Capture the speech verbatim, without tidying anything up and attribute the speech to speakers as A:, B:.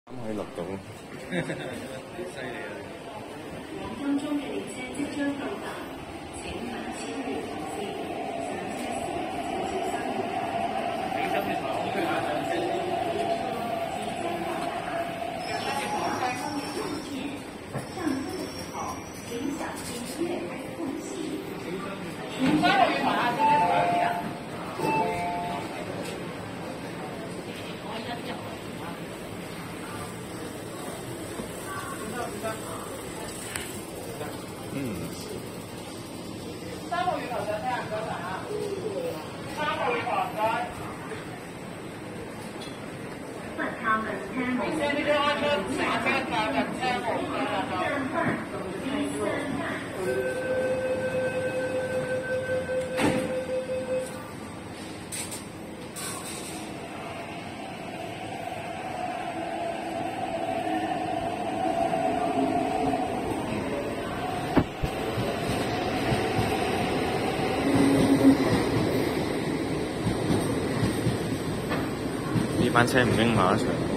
A: 啱可以錄到。
B: 犀利啊！
C: 當中嘅列車即將到達，請勿超越同志，上車時請小心。
B: 你今日同我去下上車。
C: 上车的時候，請小心月台的空隙。
D: 三個月台啊，點解唔係啊？
A: 嗯。
D: 三個月台上車啊，唔該晒啊！三個月台唔該。而且呢啲安裝打車靠近車門嘅啦，
A: 呢班車唔經馬場。